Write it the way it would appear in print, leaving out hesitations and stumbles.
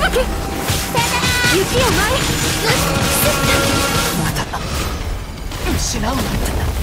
雪を舞え。また失うなんて。